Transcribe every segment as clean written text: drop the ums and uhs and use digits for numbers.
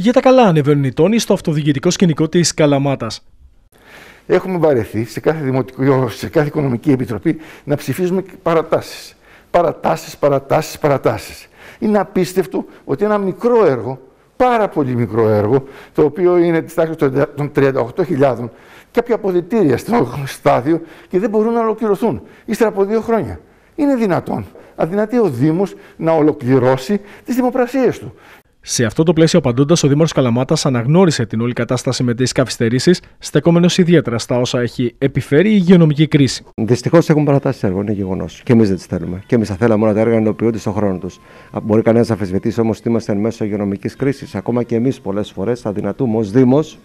Για τα καλά ανεβαίνουν οι τόνοι στο αυτοδιοικητικό σκηνικό της Καλαμάτας. Έχουμε βαρεθεί σε κάθε δημοτικό, σε κάθε οικονομική επιτροπή να ψηφίζουμε παρατάσεις. Παρατάσεις. Είναι απίστευτο ότι ένα μικρό έργο, πάρα πολύ μικρό έργο, το οποίο είναι της τάξης των 38.000, κάποια αποδυτήρια στο στάδιο και δεν μπορούν να ολοκληρωθούν ύστερα από 2 χρόνια. Είναι δυνατόν? Αδυνατεί ο Δήμος να ολοκληρώσει τις δημοπρασίες του. Σε αυτό το πλαίσιο, απαντώντας, ο Δήμαρχος Καλαμάτας αναγνώρισε την όλη κατάσταση με τις καθυστερήσεις, στεκόμενος ιδιαίτερα στα όσα έχει επιφέρει η υγειονομική κρίση. Δυστυχώς έχουν παρατάσει έργο, είναι γεγονός. Και εμείς δεν τις θέλουμε. Και εμείς θα θέλαμε όλα τα έργα να υλοποιούνται στον χρόνο τους. Μπορεί κανένας να αμφισβητήσει όμως ότι είμαστε εν μέσω υγειονομικής κρίσης. Ακόμα και εμείς πολλές φορές θα δυνατούμε ως Δήμος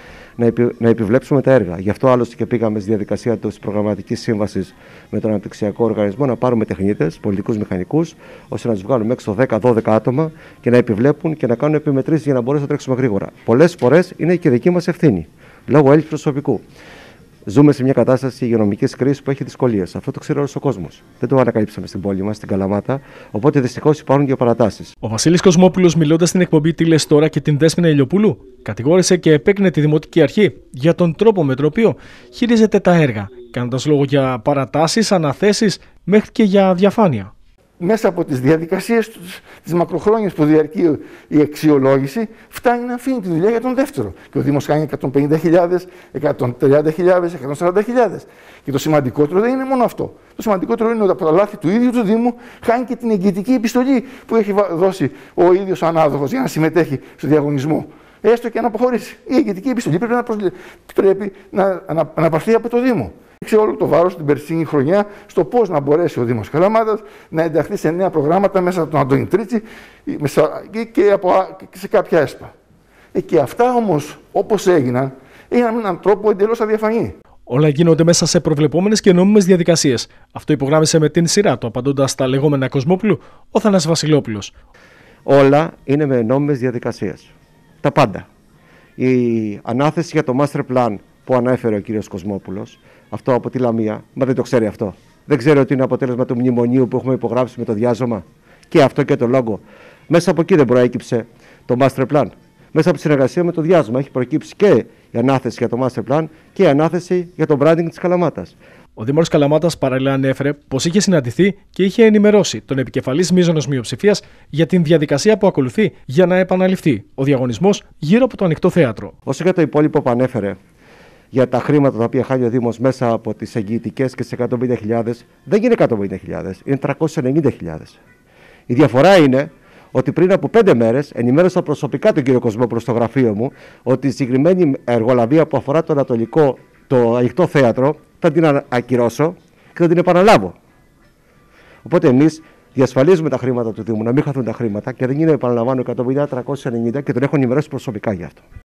να επιβλέψουμε τα έργα. Γι' αυτό άλλωστε και πήγαμε στη διαδικασία της προγραμματικής σύμβασης με τον Αναπτυξιακό Οργανισμό να πάρουμε τεχνίτες, πολιτικούς μηχανικούς, ώστε να τους βγάλουμε έξω 10-12 άτομα και να επιβλέπουν και να κάνουν επιμετρήσεις για να μπορέσουμε να τρέξουμε γρήγορα. Πολλές φορές είναι και δική μας ευθύνη, λόγω έλλειψης προσωπικού. Ζούμε σε μια κατάσταση υγειονομικής κρίσης που έχει δυσκολίες. Αυτό το ξέρει όλος ο κόσμος. Δεν το ανακαλύψαμε στην πόλη μας, στην Καλαμάτα. Οπότε δυστυχώς υπάρχουν και παρατάσεις. Ο Βασίλης Κοσμόπουλος, μιλώντας στην εκπομπή Τι Λες Τώρα και την Δέσποινα Ηλιοπούλου, κατηγόρησε και επέκρινε τη Δημοτική Αρχή για τον τρόπο με τον οποίο χειρίζεται τα έργα, κάνοντας λόγο για παρατάσεις, αναθέσεις μέχρι και για διαφάνεια. Μέσα από τις διαδικασίες της μακροχρόνιας που διαρκεί η αξιολόγηση, φτάνει να αφήνει τη δουλειά για τον δεύτερο. Και ο Δήμος κάνει 150.000, 130.000, 140.000. Και το σημαντικότερο δεν είναι μόνο αυτό. Το σημαντικότερο είναι ότι από τα λάθη του ίδιου του Δήμου χάνει και την εγγυητική επιστολή που έχει δώσει ο ίδιος ανάδοχος για να συμμετέχει στο διαγωνισμό. Έστω και να αποχωρήσει. Η εγγυητική επιστολή πρέπει να πάρθει από το Δήμο. Ρίξε όλο το βάρος την περσινή χρονιά στο πώς να μπορέσει ο Δήμος Καλαμάτας να ενταχθεί σε νέα προγράμματα μέσα από τον Αντώνη Τρίτσι και σε κάποια ΕΣΠΑ. Και αυτά όμως, όπως έγιναν με έναν τρόπο εντελώς αδιαφανή. Όλα γίνονται μέσα σε προβλεπόμενες και νόμιμες διαδικασίες. Αυτό υπογράμμισε με την σειρά του, απαντώντας στα λεγόμενα Κοσμόπουλου, ο Θανάσης Βασιλόπουλος. Όλα είναι με νόμιμες διαδικασίες. Τα πάντα. Η ανάθεση για το master plan που ανέφερε ο κύριος Κοσμόπουλος, αυτό από τη Λαμία, μα δεν το ξέρει αυτό. Δεν ξέρει ότι είναι αποτέλεσμα του μνημονίου που έχουμε υπογράψει με το διάζωμα. Και αυτό και το λόγο. Μέσα από εκεί δεν προέκυψε το master plan. Μέσα από τη συνεργασία με το διάζωμα έχει προκύψει και η ανάθεση για το master plan και η ανάθεση για το branding της Καλαμάτας. Ο Δήμαρχος Καλαμάτας παράλληλα ανέφερε πως είχε συναντηθεί και είχε ενημερώσει τον επικεφαλής μείζωνος μειοψηφίας για την διαδικασία που ακολουθεί για να επαναληφθεί ο διαγωνισμός γύρω από το ανοιχτό θέατρο. Όσο για το υπόλοιπο που ανέφερε για τα χρήματα τα οποία χάνει ο Δήμος μέσα από τις εγγυητικές και τις 150.000, δεν είναι 150.000, είναι 390.000. Η διαφορά είναι ότι πριν από 5 μέρες ενημέρωσα προσωπικά τον κύριο Κοσμόπουλο στο γραφείο μου ότι η συγκεκριμένη εργολαβία που αφορά το ανατολικό, το ανοιχτό θέατρο, θα την ακυρώσω και θα την επαναλάβω. Οπότε εμείς διασφαλίζουμε τα χρήματα του Δήμου, να μην χαθούν τα χρήματα και δεν είναι, επαναλαμβάνω, 150-390 και τον έχω ενημερώσει προσωπικά γι' αυτό.